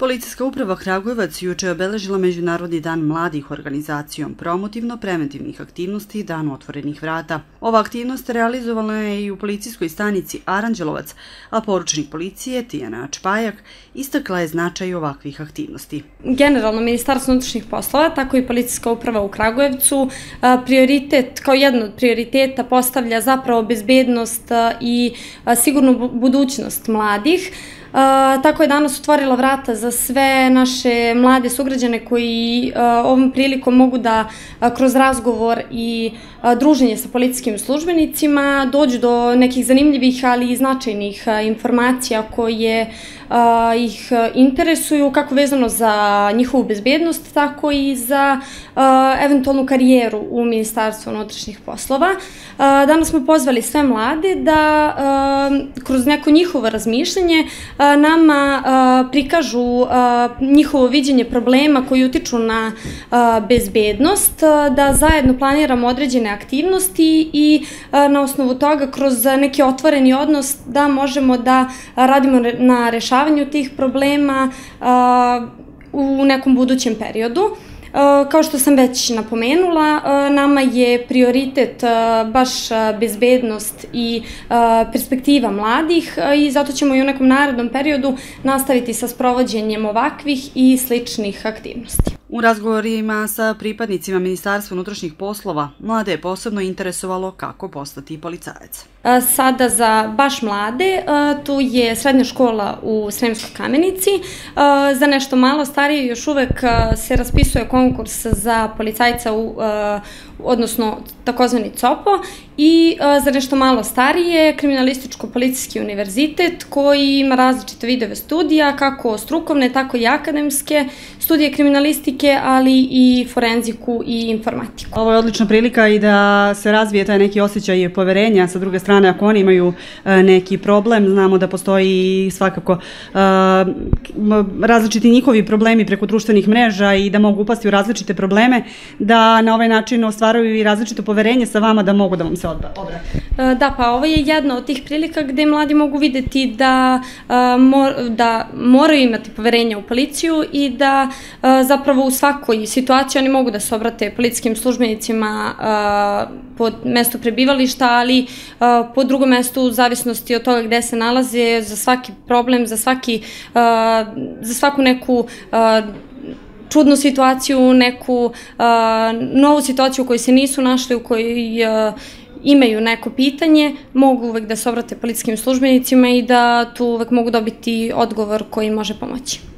Policijska uprava Kragujevac juče je obeležila Međunarodni dan mladih organizacijom promotivno-preventivnih aktivnosti i Dan otvorenih vrata. Ova aktivnost realizovala je i u policijskoj stanici Aranđelovac, a poručnik policije Tijana Čpajak istakla je značaj ovakvih aktivnosti. Generalno, Ministarstvo unutrašnjih poslova, tako i policijska uprava u Kragujevcu, kao jedan od prioriteta postavlja zapravo bezbednost i sigurnu budućnost mladih. Tako je danas otvorila vrata za sve naše mlade sugrađane koji ovom prilikom mogu da kroz razgovor i druženje sa policijskim službenicima dođu do nekih zanimljivih, ali i značajnih informacija koje ih interesuju, kako vezano za njihovu bezbednost, tako i za eventualnu karijeru u Ministarstvu unutrašnjih poslova. Danas smo pozvali sve mlade da kroz neko njihovo razmišljanje nama prikažu njihovo viđenje problema koji utiču na bezbednost, da zajedno planiramo određene aktivnosti i na osnovu toga kroz neki otvoreni odnos da možemo da radimo na rešavanju tih problema u nekom budućem periodu. Kao što sam već napomenula, nama je prioritet baš bezbednost i perspektiva mladih i zato ćemo i u nekom narednom periodu nastaviti sa sprovođenjem ovakvih i sličnih aktivnosti. U razgovorima sa pripadnicima Ministarstva unutrašnjih poslova mlade je posebno interesovalo kako postati policajac. Sada za baš mlade, tu je srednja škola u Sremskoj Kamenici. Za nešto malo starije još uvek se raspisuje konkurs za policajca, odnosno takozvani COPO, i za nešto malo starije Kriminalističko-policijski univerzitet koji ima različite vidove studija, kako strukovne, tako i akademske, studije kriminalistike, ali i forenziku i informatiku. Ovo je odlična prilika i da se razvije taj neki osjećaj poverenja. Sa druge strane, ako oni imaju neki problem, znamo da postoji svakako različiti njihovi problemi preko društvenih mreža i da mogu upasti u različite probleme, da na ovaj način ostvaruju i različito poverenje sa vama da mogu da vam se obrate. Da, pa ovo je jedna od tih prilika gde mladi mogu videti da moraju imati poverenja u policiju i da zapravo u svakoj situaciji oni mogu da se obrate policijskim službenicima po mestu prebivališta, ali po drugom mestu u zavisnosti od toga gde se nalaze, za svaki problem, za svaku neku čudnu situaciju, neku novu situaciju u kojoj se nisu našli, u kojoj imaju neko pitanje, mogu uvek da se obrate policijskim službenicima i da tu uvek mogu dobiti odgovor koji može pomoći.